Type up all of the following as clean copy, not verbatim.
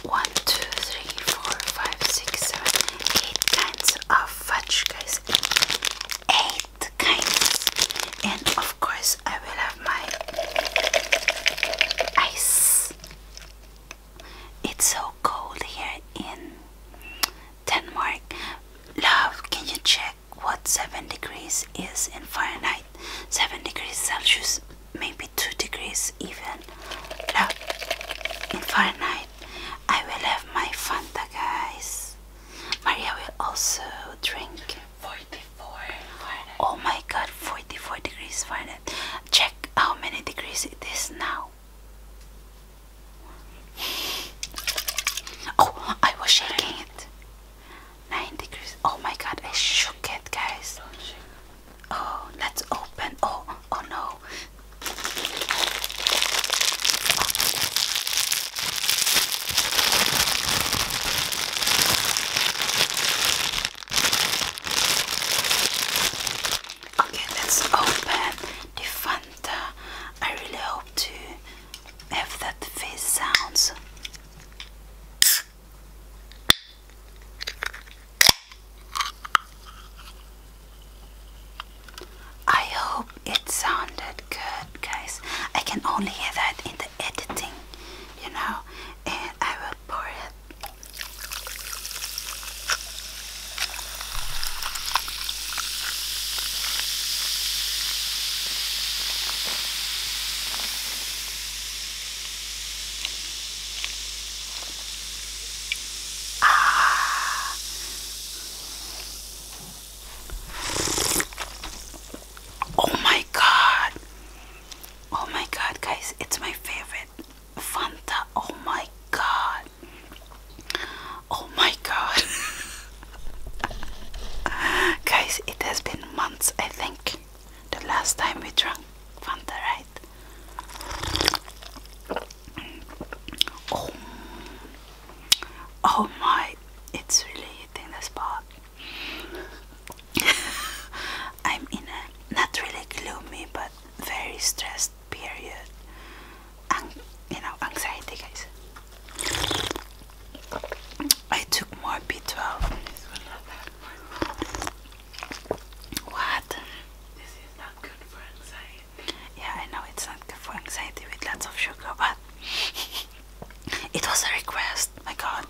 1, 2, 3, 4, 5, 6, 7, 8 kinds of fudge, guys. 8 kinds. And of course, I will have my ice. It's so cold here in Denmark. Love, can you check what 7 degrees is in Fahrenheit? 7 degrees Celsius, maybe 2 degrees even. Love, in Fahrenheit. I will have my Fanta, guys. Maria will also drink 44 Fahrenheit. Oh my god, 44 degrees Fahrenheit. Check how many degrees it is now. Oh, I was shaking it. 9 degrees. Oh my god, I shook it, guys. Oh, let's open. Oh no. Okay, let's open the Fanta. I really hope to have that face sounds. I hope it sounded good, guys. I can only hear that in the editing, you know, and I will pour it. Oh my god. Oh my god, guys, it's my favorite Fanta. Oh my god. Oh my god. Guys, it has been months, I think, the last time we drank Fanta, right? Oh, oh my, it's really hitting the spot. I'm in a not really gloomy but very stressed period. Anxiety, guys. I took more B12. What? This is not good for anxiety. Yeah, I know it's not good for anxiety with lots of sugar, but it was a request. My god.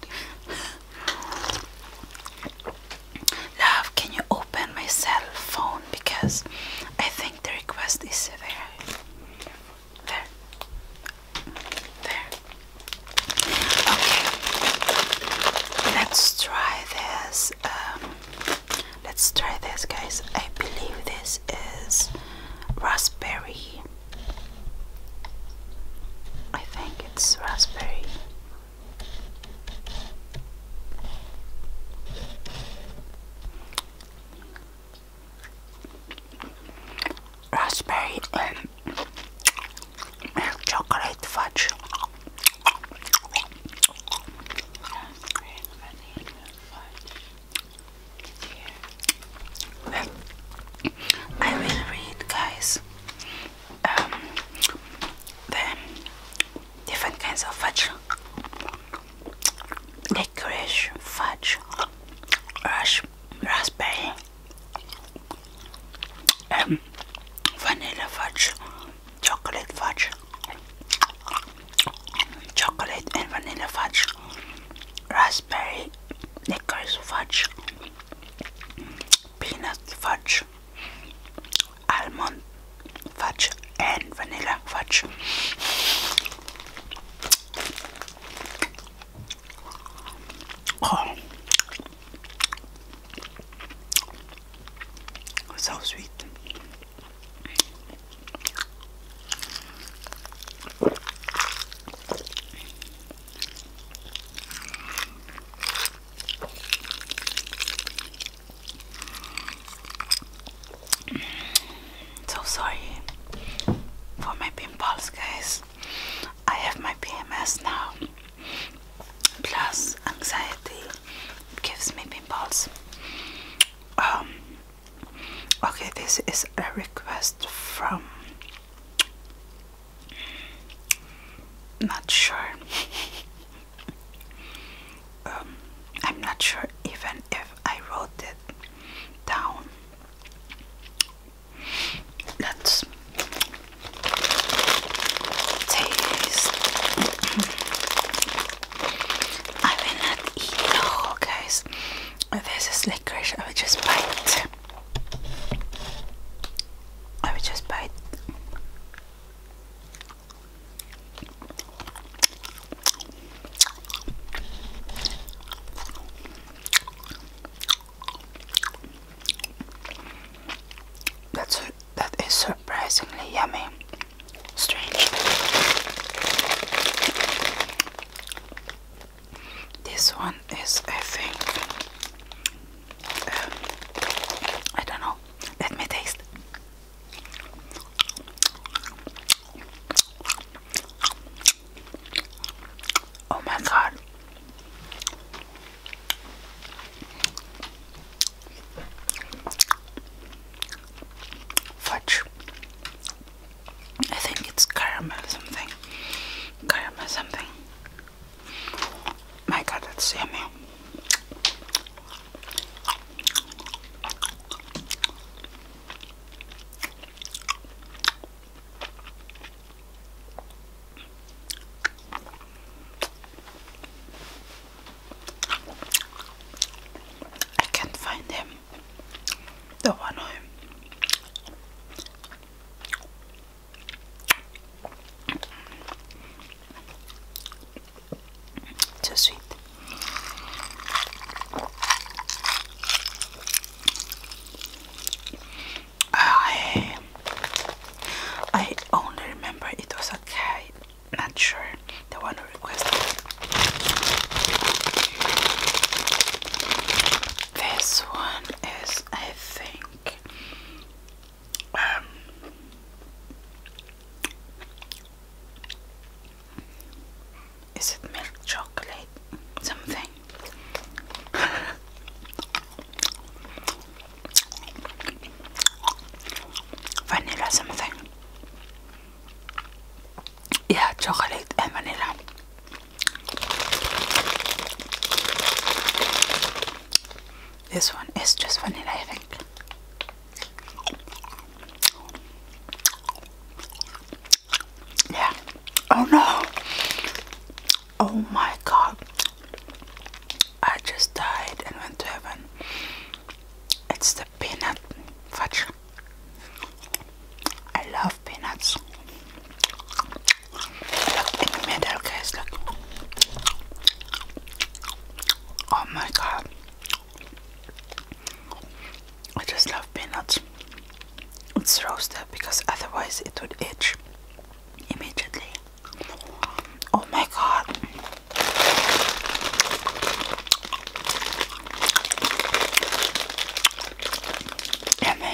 Love, can you open my cell phone? Because I think the request is there. There. There. Okay. Let's try this. Let's try this, guys. I believe this is raspberry. I think it's raspberry. Raspberry and milk chocolate fudge. Raspberry and vanilla fudge. Here. Well, I will read, guys, the different kinds of fudge. Licorice fudge, raspberry, vanilla fudge, chocolate fudge, chocolate and vanilla fudge, raspberry, licorice fudge, peanut fudge, almond fudge, and vanilla fudge. Oh, so sweet. So sorry for my pimples, guys. I have my PMS now, plus anxiety gives me pimples. Okay, this is a request from, not sure. This one is, I think, I don't know. Let me taste. Oh my god. Fudge. I think it's caramel something. Caramel something. My god, that's yummy. I can't find him. Don't want him. Too sweet. I only remember it was a cat. Not sure. The one who requested. This one is, I think, is it milk chocolate? Something. Vanilla something. Yeah, chocolate and vanilla. This one is just vanilla, I think. Yeah. Oh no! Oh my god. I just died and went to heaven. It's the peanut fudge. I love peanuts. Look in the middle, guys, look. Oh my god. I just love peanuts. It's roasted because otherwise it would itch immediately. Oh my god. Yummy.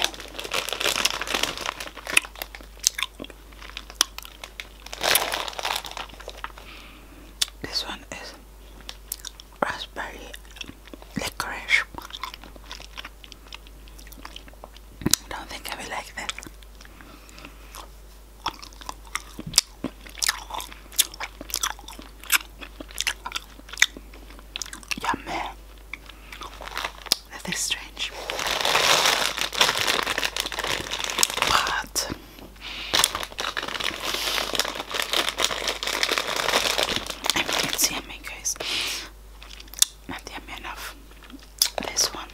This one is raspberry licorice. I don't think I will like that. Yummy. That is strange. But I mean, it's yummy, guys. Not yummy enough. This one,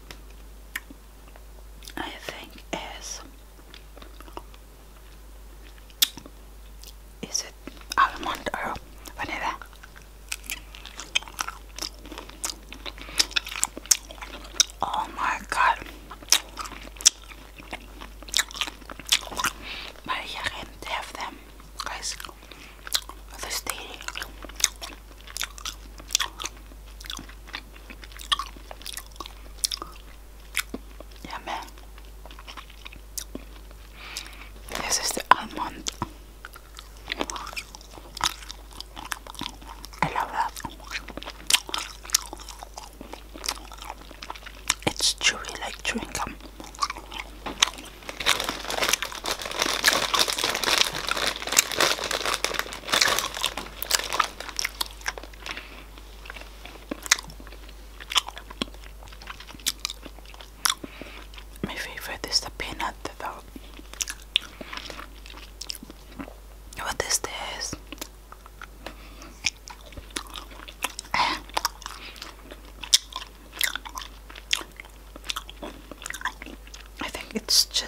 I think, is it almond or vanilla? Oh my god. Maria can't have them, guys. This dating. Yummy. This is the almond. I love that. It's chewy like chewing gum. My favorite is the peanut though. What is this? I think it's just